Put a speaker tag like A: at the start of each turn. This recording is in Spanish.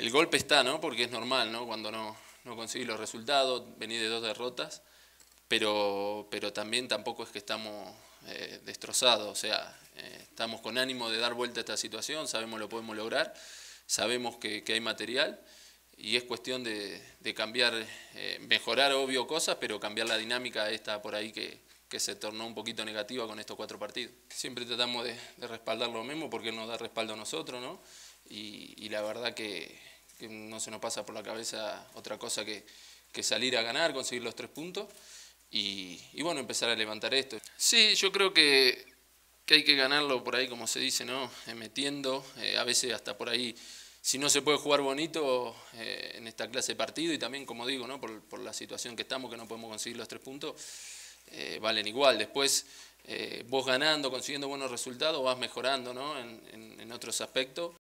A: el golpe está, ¿no? Porque es normal, ¿no? Cuando no conseguís los resultados, venís de 2 derrotas, pero también tampoco es que estamos destrozados, o sea, estamos con ánimo de dar vuelta a esta situación, sabemos lo podemos lograr, sabemos que hay material y es cuestión de cambiar, mejorar obvio cosas, pero cambiar la dinámica esta por ahí que se tornó un poquito negativa con estos 4 partidos. Siempre tratamos de respaldar lo mismo porque él nos da respaldo a nosotros, ¿no? Y la verdad que no se nos pasa por la cabeza otra cosa que salir a ganar, conseguir los 3 puntos y bueno, empezar a levantar esto. Sí, yo creo que hay que ganarlo por ahí, como se dice, ¿no? Metiendo, a veces hasta por ahí, si no se puede jugar bonito en esta clase de partido y también, como digo, ¿no? por la situación que estamos, que no podemos conseguir los 3 puntos, valen igual. Después, vos ganando, consiguiendo buenos resultados, vas mejorando, ¿no? en otros aspectos.